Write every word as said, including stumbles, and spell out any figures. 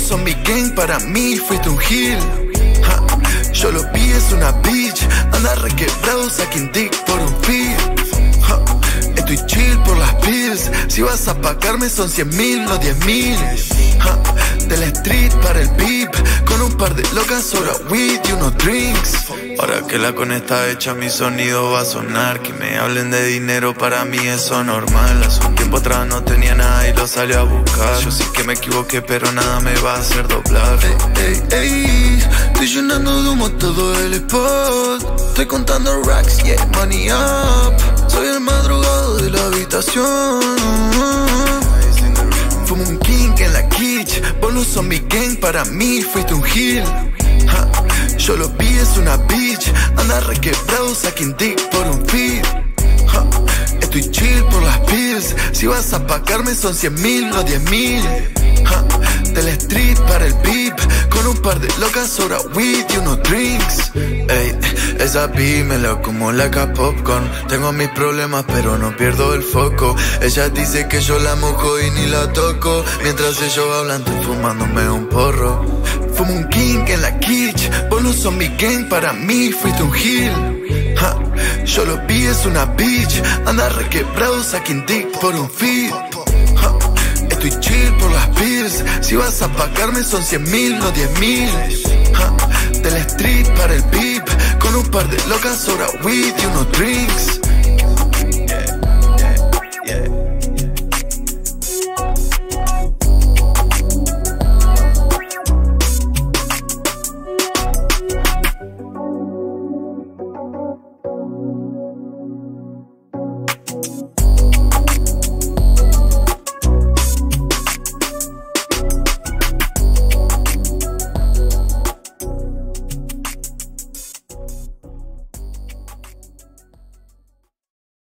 son mi gang, para mí fuiste un heel. Ja, yo lo vi, es una bitch, anda requebrado, saquen dick por un fee. Ja, estoy chill por las pills, si vas a pagarme son cien mil, no diez mil. Ja, de la street para el beep, con un par de locas, soda weed y unos drinks. Ahora que la con está hecha, mi sonido va a sonar. Que me hablen de dinero, para mí eso normal. Hace un tiempo atrás no tenía nada y lo salí a buscar. Yo sí que me equivoqué, pero nada me va a hacer doblar. Ey, ey, ey, estoy llenando de humo todo el spot. Estoy contando racks, yeah, money up. Soy el más drogado de la habitación. Fumo un king en la kitsch, vos no sos mi gang, para mí fuiste un heel. Ja, yo lo vi, es una bitch, anda requebrado, saquen dick por un feed. Ja, estoy chill por las pills, si vas a pagarme son cien mil, no diez mil. Ja, de la street para el beep, con un par de locas, soda weed y unos drinks. Ey, esa B me la como like a popcorn. Tengo mis problemas pero no pierdo el foco. Ella dice que yo la mojo y ni la toco. Mientras ellos hablan estoy fumándome un porro. Fumo un king en la kitsch, vos no sos mi gang, para mí fuiste un heel. Ja, yo lo vi, es una bitch, anda requebrado, saquen dick por un feed. Ja, estoy chill por las pills, si vas a pagarme son cien mil, no diez mil. Ja, de la street para el beep, con un par de locas, soda weed y unos drinks.